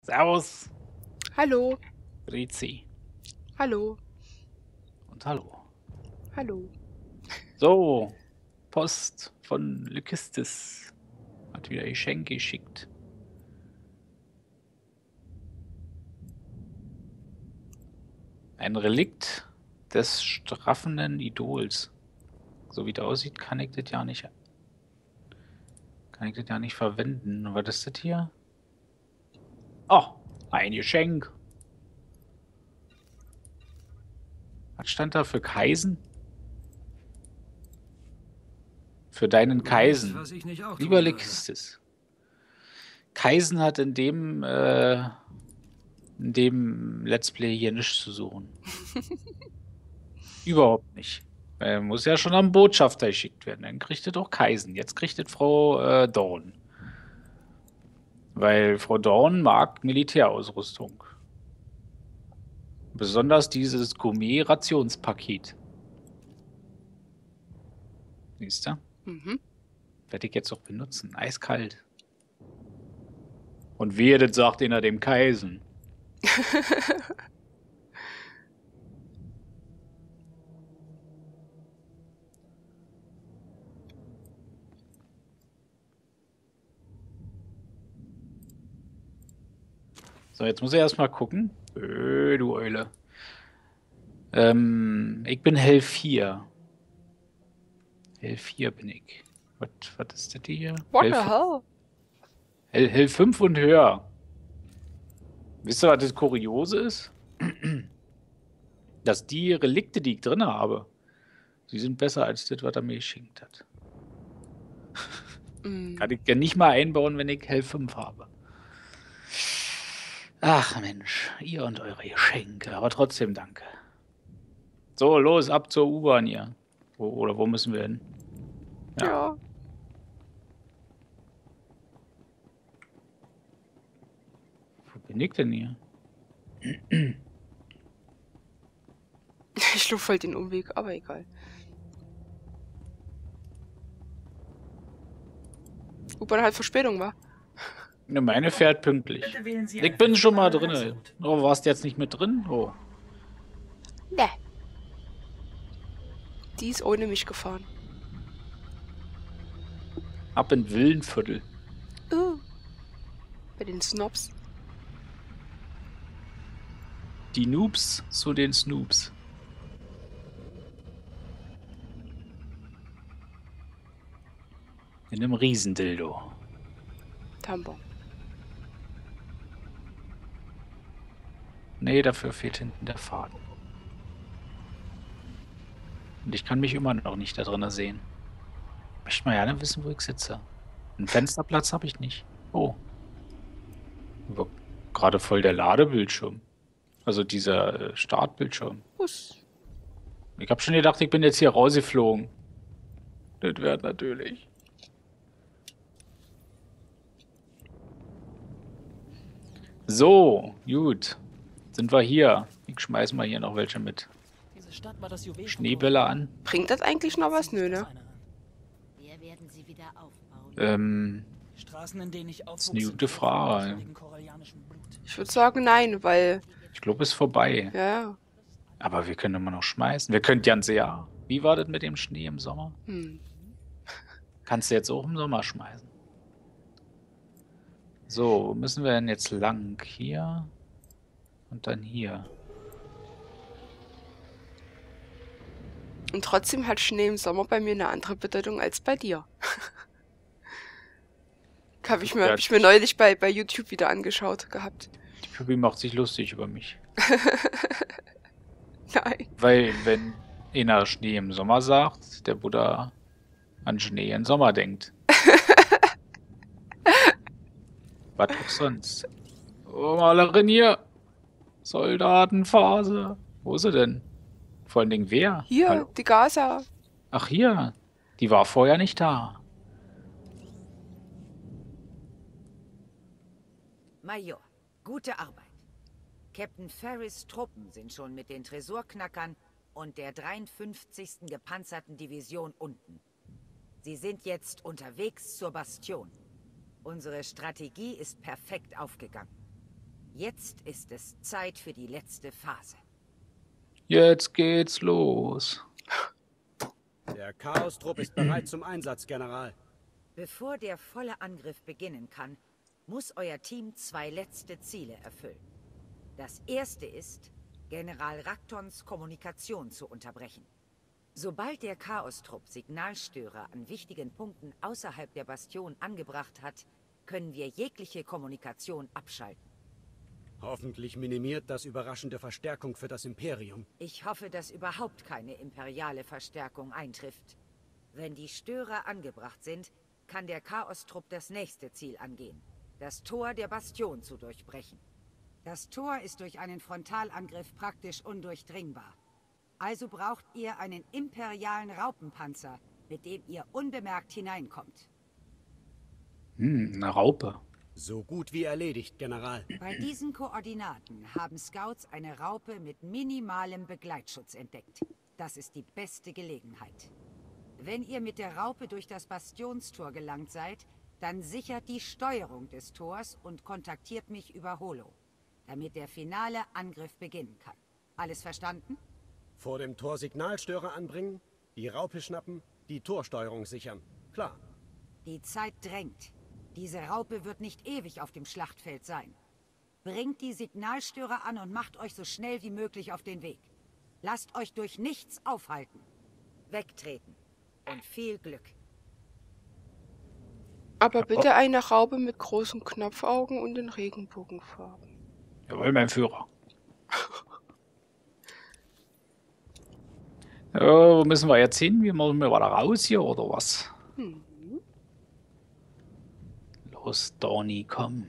Servus, Hallo, Grüezi hallo, und hallo. hallo. So, Post von Lykistis hat wieder Geschenke geschickt. Ein Relikt des straffenden Idols. So wie der aussieht, kann ich das ja nicht verwenden. Was ist das hier? Oh, ein Geschenk. Was stand da für Kaisen? Für deinen Kaisen. Was ich nicht auch Lieber tun würde. Lykistis. Kaisen hat in dem Let's Play hier nichts zu suchen. Überhaupt nicht. Er muss ja schon am Botschafter geschickt werden. Dann kriegt er doch Kaisen. Jetzt kriegt es Frau Dorn. Weil Frau Dorn mag Militärausrüstung. Besonders dieses Gourmet-Rationspaket. Siehst du? Mhm. Werde ich jetzt auch benutzen. Eiskalt. Und wehe, das sagt einer dem Kaisen. So, jetzt muss ich erstmal gucken. Du Eule. Ich bin Hell 4. Hell 4 bin ich. Was ist das hier? What the hell? Hell 5 und höher. Wisst ihr, was das Kuriose ist? Dass die Relikte, die ich drin habe, die sind besser als das, was er mir geschenkt hat. Kann ich ja nicht mal einbauen, wenn ich Hell 5 habe. Ach Mensch, ihr und eure Geschenke. Aber trotzdem danke. So, los, ab zur U-Bahn hier. Wo müssen wir hin? Ja. Wo bin ich denn hier? Ich schlug voll den Umweg, aber egal. U-Bahn halt Verspätung, war. Ne, meine fährt pünktlich. Ich bin schon mal drin. Oh, warst du jetzt nicht mit drin? Oh. Ne. Die ist ohne mich gefahren. Ab in Villenviertel. Bei den Snobs. Die Noobs zu den Snoops. In einem Riesendildo. Tampon. Nee, dafür fehlt hinten der Faden. Und ich kann mich immer noch nicht da drin sehen. Möchte mal gerne wissen, wo ich sitze. Einen Fensterplatz habe ich nicht. Oh. Aber gerade voll der Ladebildschirm. Also dieser Startbildschirm. Was? Ich habe schon gedacht, ich bin jetzt hier rausgeflogen. Das wäre natürlich. So, gut. Sind wir hier. Ich schmeiß mal hier noch welche mit. Diese Stadt war das Juwel. Schneebälle an. Bringt das eigentlich noch was? Nö, ne? Wir werden sie wieder aufbauen. Straßen, in denen ich Das ist eine gute Frage. Ich würde sagen nein, weil... Ich glaube, es ist vorbei. Ja. Aber wir können immer noch schmeißen. Wir können ganze Jahr. Wie war das mit dem Schnee im Sommer? Kannst du jetzt auch im Sommer schmeißen. So, wo müssen wir denn jetzt lang? Hier und dann hier. Und trotzdem hat Schnee im Sommer bei mir eine andere Bedeutung als bei dir. Hab ich mir neulich bei YouTube wieder angeschaut gehabt. Die Püppi macht sich lustig über mich. Nein. Weil, wenn einer Schnee im Sommer sagt, der Buddha an Schnee im Sommer denkt. Was auch sonst. Oh, Malerin hier. Soldatenphase. Wo ist sie denn? Vor allen Dingen wer? Hier, Hallo? die Gaza. Ach, hier. Die war vorher nicht da. Major, gute Arbeit. Captain Ferris' Truppen sind schon mit den Tresorknackern und der 53. gepanzerten Division unten. Sie sind jetzt unterwegs zur Bastion. Unsere Strategie ist perfekt aufgegangen. Jetzt ist es Zeit für die letzte Phase. Jetzt geht's los. Der Chaos-Trupp ist bereit zum Einsatz, General. Bevor der volle Angriff beginnen kann, muss euer Team 2 letzte Ziele erfüllen. Das erste ist, General Raktons Kommunikation zu unterbrechen. Sobald der Chaos-Trupp Signalstörer an wichtigen Punkten außerhalb der Bastion angebracht hat, können wir jegliche Kommunikation abschalten. Hoffentlich minimiert das überraschende Verstärkung für das Imperium. Ich hoffe, dass überhaupt keine imperiale Verstärkung eintrifft. Wenn die Störer angebracht sind, kann der Chaos-Trupp das nächste Ziel angehen: das Tor der Bastion zu durchbrechen. Das Tor ist durch einen Frontalangriff praktisch undurchdringbar. Also braucht ihr einen imperialen Raupenpanzer, mit dem ihr unbemerkt hineinkommt. Eine Raupe. So gut wie erledigt, General. Bei diesen Koordinaten haben Scouts eine Raupe mit minimalem Begleitschutz entdeckt. Das ist die beste Gelegenheit. Wenn ihr mit der Raupe durch das Bastionstor gelangt seid, dann sichert die Steuerung des Tors und kontaktiert mich über Holo, damit der finale Angriff beginnen kann. Alles verstanden? Vor dem Tor Signalstörer anbringen, die Raupe schnappen, die Torsteuerung sichern. Klar. Die Zeit drängt. Diese Raupe wird nicht ewig auf dem Schlachtfeld sein. Bringt die Signalstörer an und macht euch so schnell wie möglich auf den Weg. Lasst euch durch nichts aufhalten. Wegtreten. Und viel Glück. Aber bitte eine Raupe mit großen Knopfaugen und in Regenbogenfarben. Jawohl, mein Führer. Wo müssen wir jetzt hin? Wie müssen wir da raus hier oder was? Los, Donny, komm.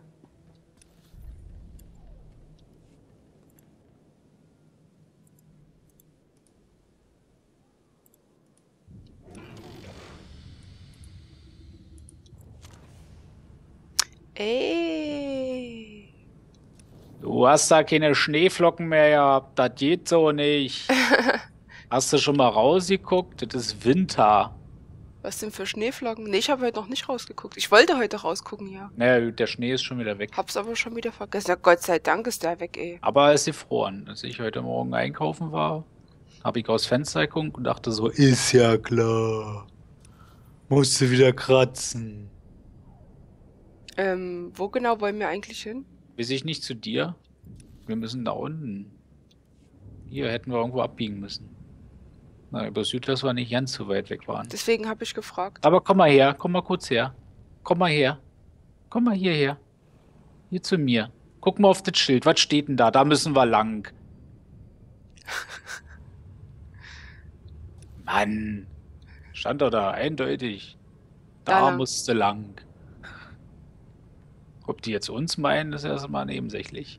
Ey. Du hast da keine Schneeflocken mehr gehabt, das geht so nicht. Hast du schon mal rausgeguckt? Das ist Winter. Was denn für Schneeflocken? Nee, ich habe heute noch nicht rausgeguckt. Ich wollte heute rausgucken, ja. Naja, der Schnee ist schon wieder weg. Hab's aber schon wieder vergessen. Ja, Gott sei Dank ist der weg, ey. Aber er ist gefroren. Als ich heute Morgen einkaufen war, habe ich aus Fenster geguckt und dachte so, ist ja klar. Musst du wieder kratzen. Wo genau wollen wir eigentlich hin? Weiß ich nicht zu dir. Wir müssen da unten. Hier hätten wir irgendwo abbiegen müssen. Na, über Südwest war nicht ganz so weit weg waren. Deswegen habe ich gefragt. Aber komm mal her, komm mal kurz her. Komm mal her. Komm mal hierher. Hier zu mir. Guck mal auf das Schild. Was steht denn da? Da müssen wir lang. Mann. Stand doch da, eindeutig. Da Da lang. musste lang. Ob die jetzt uns meinen, ist erstmal nebensächlich.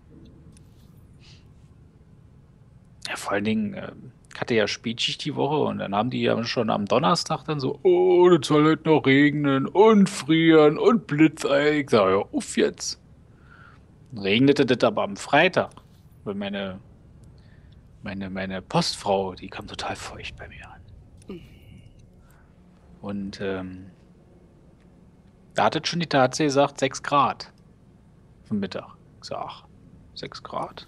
Ja, vor allen Dingen, ich hatte ja Spätschicht die Woche und dann haben die ja schon am Donnerstag dann so, oh, das soll heute noch regnen und frieren und Blitzei. Ich sag, ja, uff jetzt. Dann regnete das aber am Freitag, weil meine Postfrau, die kam total feucht bei mir an. Und da hat es schon die Tatsache gesagt, 6 Grad vom Mittag. Ich sag, ach, 6 Grad.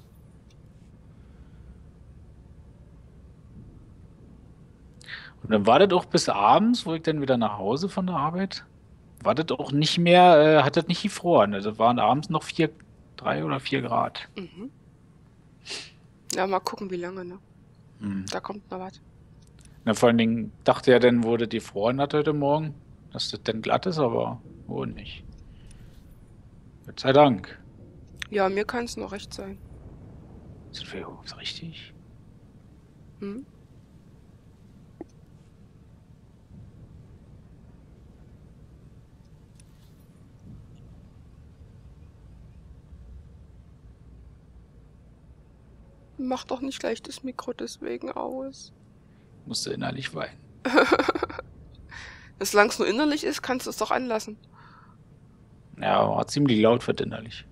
Und dann war das auch bis abends, wo ich dann wieder nach Hause von der Arbeit, war das auch nicht mehr, hat das nicht gefroren. Also waren abends noch 3 oder 4 Grad. Mhm. Ja, mal gucken, wie lange, ne? Hm. Da kommt noch was. Na, vor allen Dingen dachte er dann, wurde die gefroren hat heute Morgen, dass das dann glatt ist, aber wohl nicht. Gott sei Dank. Ja, mir kann es noch recht sein. Sind wir überhaupt richtig? Hm? Mach doch nicht gleich das Mikro deswegen aus. Musste innerlich weinen. Solange es nur innerlich ist, kannst du es doch anlassen. Ja, war ziemlich laut wird innerlich.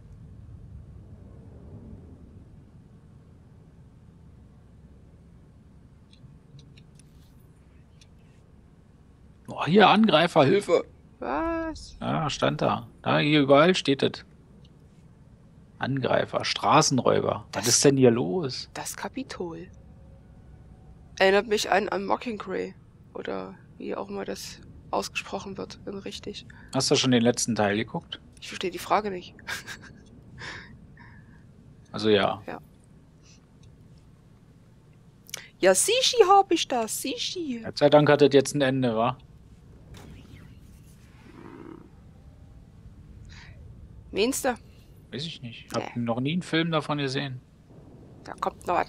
Oh, hier, Angreifer, Hilfe. Was? Ja, stand da. Da, hier überall steht das. Angreifer, Straßenräuber. Was ist denn hier los? Das Kapitol. Erinnert mich an Mockingjay. Oder wie auch immer das ausgesprochen wird, richtig. Hast du schon den letzten Teil geguckt? Ich verstehe die Frage nicht. Also ja. Ja, Sishi habe ich das. Sishi. Gott sei Dank hat das jetzt ein Ende, wa? Meinst du? Weiß ich nicht. Ich habe noch nie einen Film davon gesehen. Da kommt noch was.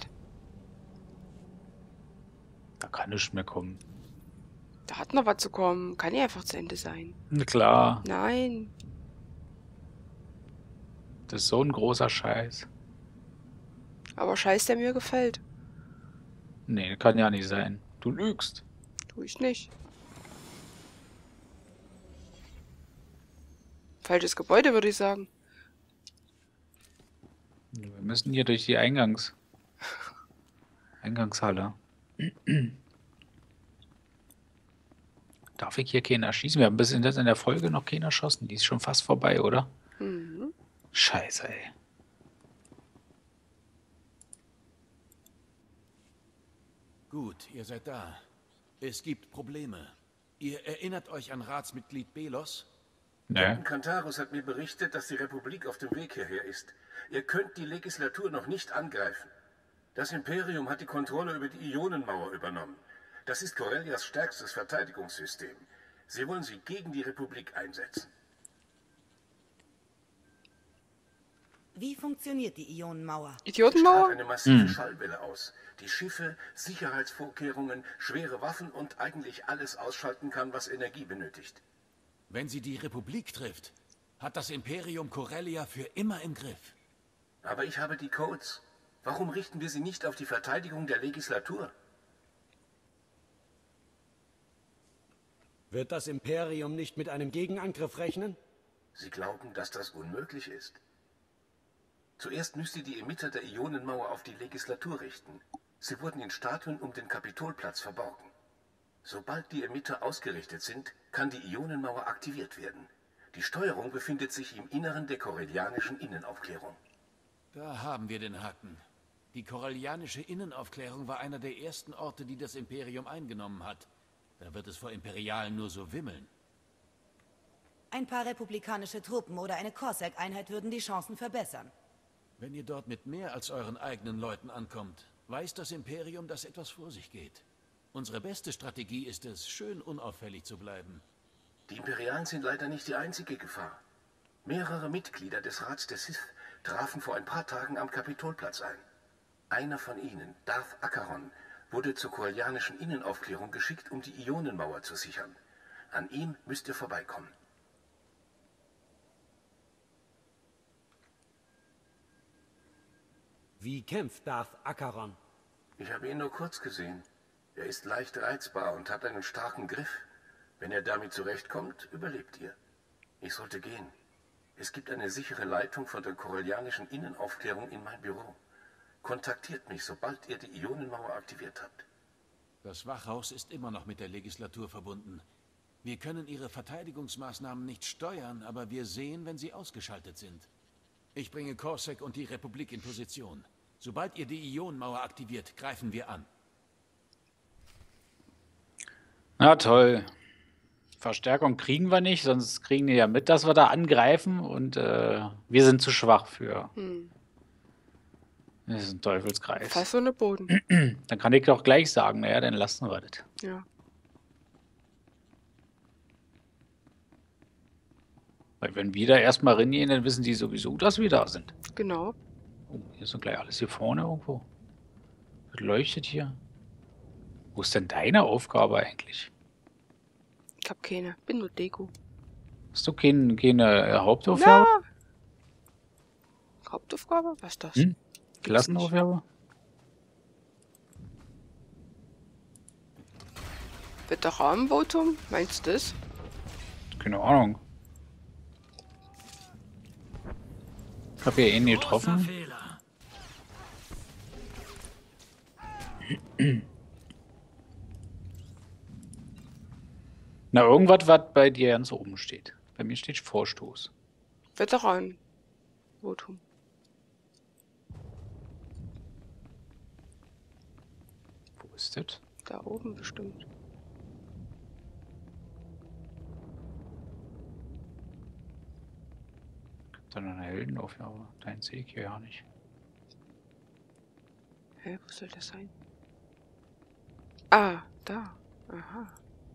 Da kann nichts mehr kommen. Da hat noch was zu kommen. Kann ja einfach zu Ende sein. Na klar, Nein. das ist so ein großer Scheiß. Aber Scheiß, der mir gefällt. Nee, kann ja nicht sein. Du lügst. Tu ich nicht. Falsches Gebäude, würde ich sagen. Wir müssen hier durch die Eingangshalle. Darf ich hier keinen erschießen? Wir haben bis in der Folge noch keinen erschossen. Die ist schon fast vorbei, oder? Mhm. Scheiße, ey. Gut, ihr seid da. Es gibt Probleme. Ihr erinnert euch an Ratsmitglied Belos? Ne? Kantaros hat mir berichtet, dass die Republik auf dem Weg hierher ist. Ihr könnt die Legislatur noch nicht angreifen. Das Imperium hat die Kontrolle über die Ionenmauer übernommen. Das ist Corellias stärkstes Verteidigungssystem. Sie wollen sie gegen die Republik einsetzen. Wie funktioniert die Ionenmauer? Sie strahlt Idiotenmauer? eine massive Schallwelle aus, die Schiffe, Sicherheitsvorkehrungen, schwere Waffen und eigentlich alles ausschalten kann, was Energie benötigt. Wenn sie die Republik trifft, hat das Imperium Corellia für immer im Griff. Aber ich habe die Codes. Warum richten wir sie nicht auf die Verteidigung der Legislatur? Wird das Imperium nicht mit einem Gegenangriff rechnen? Sie glauben, dass das unmöglich ist? Zuerst müsst ihr die Emitter der Ionenmauer auf die Legislatur richten. Sie wurden in Statuen um den Kapitolplatz verborgen. Sobald die Emitter ausgerichtet sind, kann die Ionenmauer aktiviert werden. Die Steuerung befindet sich im Inneren der korellianischen Innenaufklärung. Da haben wir den Haken. Die korellianische Innenaufklärung war einer der ersten Orte, die das Imperium eingenommen hat. Da wird es vor Imperialen nur so wimmeln. Ein paar republikanische Truppen oder eine Cossack-Einheit würden die Chancen verbessern. Wenn ihr dort mit mehr als euren eigenen Leuten ankommt, weiß das Imperium, dass etwas vor sich geht. Unsere beste Strategie ist es, schön unauffällig zu bleiben. Die Imperialen sind leider nicht die einzige Gefahr. Mehrere Mitglieder des Rats der Sith trafen vor ein paar Tagen am Kapitolplatz ein. Einer von ihnen, Darth Acheron, wurde zur korellianischen Innenaufklärung geschickt, um die Ionenmauer zu sichern. An ihm müsst ihr vorbeikommen. Wie kämpft Darth Acheron? Ich habe ihn nur kurz gesehen. Er ist leicht reizbar und hat einen starken Griff. Wenn er damit zurechtkommt, überlebt ihr. Ich sollte gehen. Es gibt eine sichere Leitung von der korellianischen Innenaufklärung in mein Büro. Kontaktiert mich, sobald ihr die Ionenmauer aktiviert habt. Das Wachhaus ist immer noch mit der Legislatur verbunden. Wir können ihre Verteidigungsmaßnahmen nicht steuern, aber wir sehen, wenn sie ausgeschaltet sind. Ich bringe Corsac und die Republik in Position. Sobald ihr die Ionenmauer aktiviert, greifen wir an. Na toll. Verstärkung kriegen wir nicht, sonst kriegen die ja mit, dass wir da angreifen und wir sind zu schwach für. Das ist ein Teufelskreis. Fast so eine Boden. Dann kann ich doch gleich sagen, naja, dann lassen wir das. Ja. Weil wenn wir da erstmal reingehen, dann wissen die sowieso, dass wir da sind. Genau. Oh, hier ist doch gleich alles hier vorne irgendwo. Das leuchtet hier. Wo ist denn deine Aufgabe eigentlich? Ich hab keine. Bin nur Deko. Hast du keine Hauptaufgabe? Ja. Hauptaufgabe? Was ist das? Klassenaufgabe? Veteranenvotum? Meinst du das? Keine Ahnung. Ich hab hier ihn getroffen. Fehler. Na, irgendwas, was bei dir ganz oben steht. Bei mir steht Vorstoß. Veteranenvotum. ist das? Da oben bestimmt. Gibt da noch eine Heldenaufnahme? Dein sehe ich hier ja nicht. Hä, wo soll das sein? Ah, da. Aha.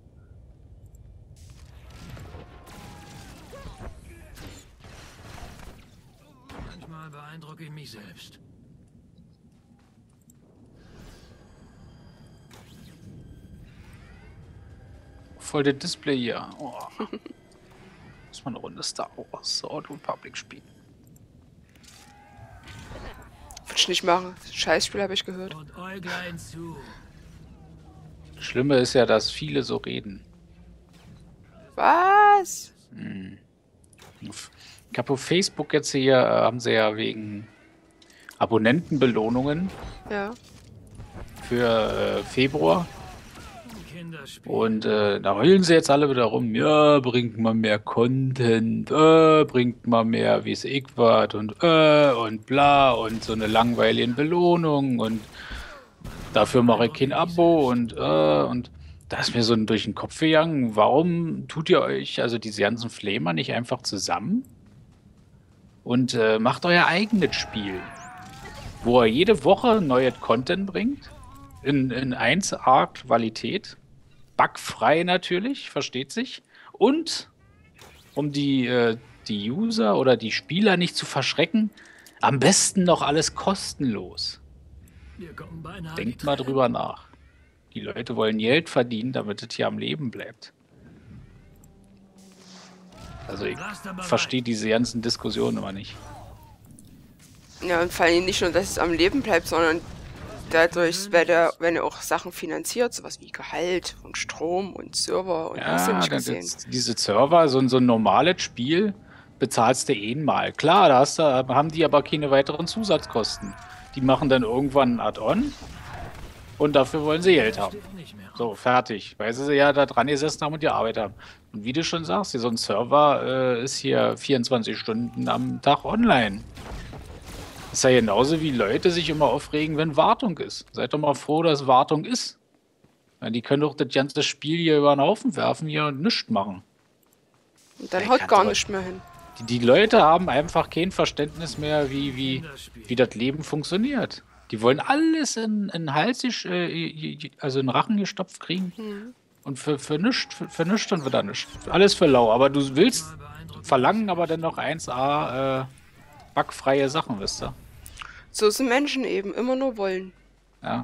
Manchmal beeindrucke ich mich selbst. Voll der Display hier. Oh. Muss man eine Runde Star Wars The Old Republic spielen. Würde ich nicht machen. Scheißspiel habe ich gehört. Und Äuglein zu. Das Schlimme ist ja, dass viele so reden. Was? Ich habe auf Facebook jetzt hier, haben sie ja wegen Abonnentenbelohnungen Ja. für Februar. Kinderspiel. Und da heulen sie jetzt alle wieder rum. Ja, bringt mal mehr Content, bringt mal mehr, wie es ich was und bla und so eine langweilige Belohnung und dafür mache ich kein Abo und da ist mir so durch den Kopf gegangen, warum tut ihr euch, also diese ganzen Flamer, nicht einfach zusammen und macht euer eigenes Spiel, wo ihr jede Woche neues Content bringt, in 1A Qualität, bugfrei natürlich, versteht sich, und um die User oder die Spieler nicht zu verschrecken, am besten noch alles kostenlos. Wir kommen beinahe Denkt mal drüber nach. Die Leute wollen Geld verdienen, damit es hier am Leben bleibt. Also ich verstehe diese ganzen Diskussionen immer nicht. Ja, und vor allem nicht nur, dass es am Leben bleibt, sondern dadurch, wenn er auch Sachen finanziert, sowas wie Gehalt und Strom und Server und hast du nicht gesehen. Diese Server, so ein normales Spiel, bezahlst du einmal. Klar, haben die aber keine weiteren Zusatzkosten. Die machen dann irgendwann ein Add-on und dafür wollen sie Geld haben. nicht mehr. So, fertig. Weil sie ja da dran gesessen haben und gearbeitet haben. Und wie du schon sagst, so ein Server ist hier 24 Stunden am Tag online. Das ist ja genauso wie Leute sich immer aufregen, wenn Wartung ist. Seid doch mal froh, dass Wartung ist. Ja, die können doch das ganze Spiel hier über den Haufen werfen hier und nichts machen. Und dann Ey, haut kannst gar aber- nicht mehr hin. Die Leute haben einfach kein Verständnis mehr, wie das Leben funktioniert. Die wollen alles in den Hals, also in den Rachen gestopft kriegen. Und für nichts und wieder nichts. Alles für lau. Aber du willst verlangen aber dann noch 1A bugfreie Sachen, wisst ihr? So sind Menschen eben, immer nur wollen. Ja.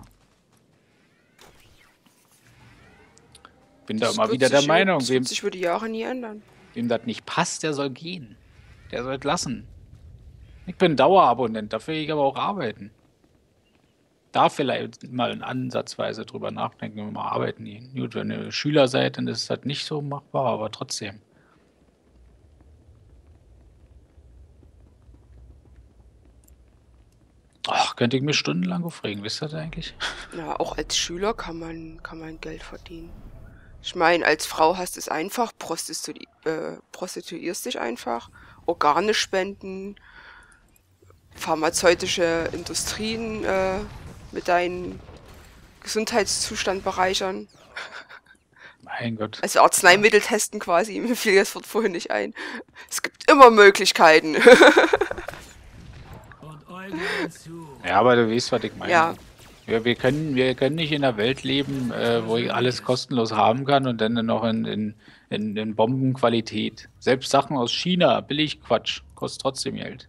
Bin da Das immer wird wieder der sich- Meinung, das wird sich über die Jahre nie ändern. wem das nicht passt, der soll gehen. Der soll lassen. Ich bin Dauerabonnent, dafür will ich aber auch arbeiten. Da vielleicht mal ansatzweise drüber nachdenken, wenn wir mal arbeiten gehen. Gut, wenn ihr Schüler seid, dann ist das nicht so machbar, aber trotzdem. Ach, könnte ich mich stundenlang aufregen, wisst ihr das eigentlich? Ja, auch als Schüler kann man Geld verdienen. Ich meine, als Frau hast du es einfach, prostituierst dich einfach, Organe spenden, pharmazeutische Industrien mit deinem Gesundheitszustand bereichern. Mein Gott. Also Arzneimittel testen quasi, mir fiel das Wort vorhin nicht ein. Es gibt immer Möglichkeiten. Und Äuglein zu. Ja, aber du weißt, was ich meine. Ja. Wir können nicht in einer Welt leben, wo ich alles kostenlos haben kann und dann noch in Bombenqualität. Selbst Sachen aus China, billig Quatsch, kostet trotzdem Geld.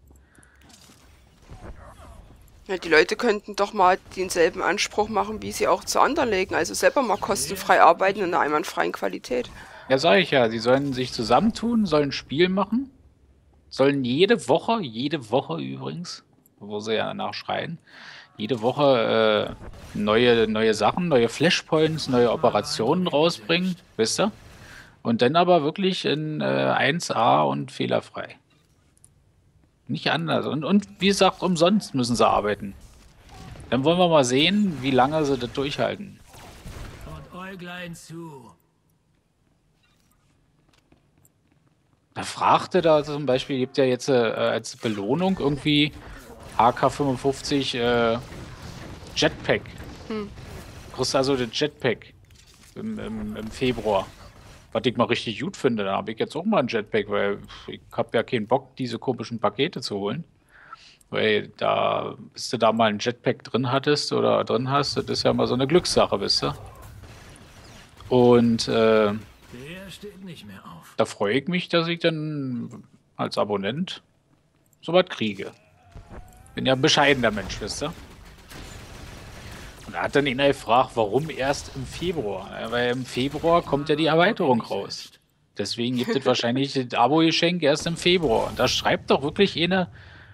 Ja, die Leute könnten doch mal denselben Anspruch machen, wie sie auch zu anderen legen. Also selber mal kostenfrei arbeiten in einer einwandfreien Qualität. Ja, sag ich ja, sie sollen sich zusammentun, sollen ein Spiel machen, sollen jede Woche übrigens, wo sie ja nachschreien, jede Woche neue Sachen, neue Flashpoints, neue Operationen rausbringen, wisst ihr? Und dann aber wirklich in 1A und fehlerfrei. Nicht anders. Und wie gesagt, umsonst müssen sie arbeiten. Dann wollen wir mal sehen, wie lange sie das durchhalten. Und Äuglein zu. Da fragte da zum Beispiel, gibt ja jetzt als Belohnung irgendwie AK-55 Jetpack. kriegst also den Jetpack im Februar. Was ich mal richtig gut finde. Da habe ich jetzt auch mal ein Jetpack, weil ich habe ja keinen Bock, diese komischen Pakete zu holen. Weil da, bis du da mal ein Jetpack drin hattest oder drin hast, das ist ja mal so eine Glückssache, wisst ihr? Und Der steht nicht mehr auf. da freue ich mich, dass ich dann als Abonnent sowas kriege. Bin ja ein bescheidener Mensch, wisst ihr? Und da hat dann einer gefragt, warum erst im Februar? Ja, weil im Februar kommt ja die Erweiterung raus. Deswegen gibt es wahrscheinlich das Abo-Geschenk erst im Februar. Und da schreibt doch wirklich einer,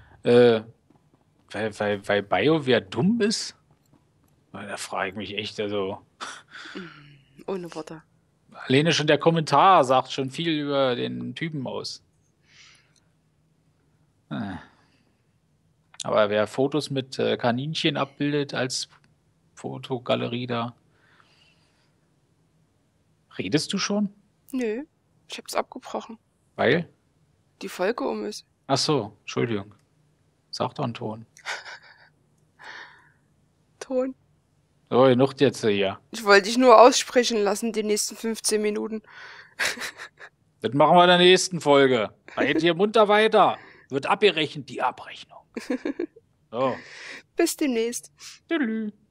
weil BioWare dumm ist? Da frage ich mich echt, also Ohne Worte. alleine schon der Kommentar sagt schon viel über den Typen aus. Aber wer Fotos mit Kaninchen abbildet als Fotogalerie da. Redest du schon? Nö, ich hab's abgebrochen. Weil? Die Folge um ist. Ach so, Entschuldigung. Sag doch einen Ton. Ton. So, genug jetzt hier. Ich wollte dich nur aussprechen lassen, die nächsten 15 Minuten. Das machen wir in der nächsten Folge. Geht hier munter weiter. Wird abgerechnet, die Abrechnung. So. Bis demnächst. Tschüss.